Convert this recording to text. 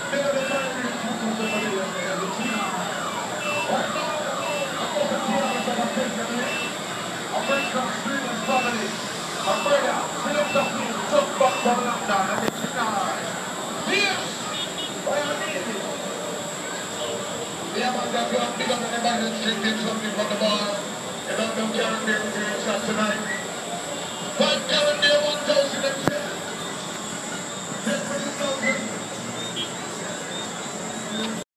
Yeah, man, that's what I'm big up everybody that's drinking something from the bar. You don't know, can't be able to tonight. But